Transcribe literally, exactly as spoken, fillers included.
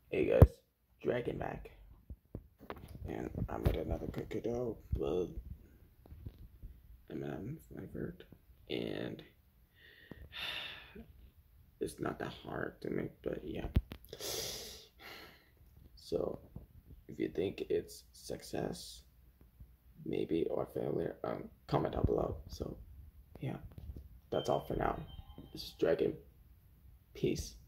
Hey guys, Dragon back, and I made another cookie dough, but M and M flavored, and it's not that hard to make, but yeah. So, if you think it's success, maybe or failure, um, comment down below. So, yeah, that's all for now. This is Dragon. Peace.